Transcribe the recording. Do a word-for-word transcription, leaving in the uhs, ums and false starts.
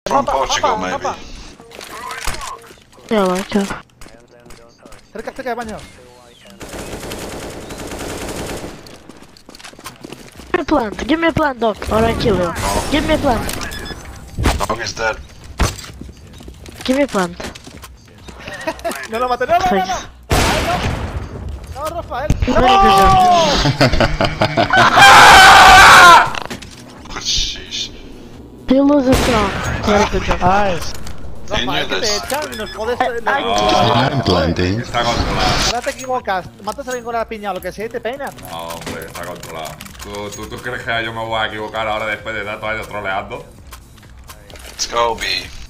From Portugal, maybe. Ya, macho. Cerca, cerca de baño. Give me a plant, give me a plant, Doc, or I kill you. Give me a plant, Dog is dead. give me a plant. No lo maté, no, no, no, no. Thanks. No, no, Rafael. Very good job. Sheesh. You lose a strong. Very good job. Nice. I Rafael, knew que te this. echan y nos jodes. Ay, I'm blending. Está controlado. Ahora te equivocas, matas a alguien con la piña o lo que sea y te peinan. No, hombre, está controlado. ¿Tú, tú, ¿Tú crees que yo me voy a equivocar ahora después de tantos años troleando? Let's go, B.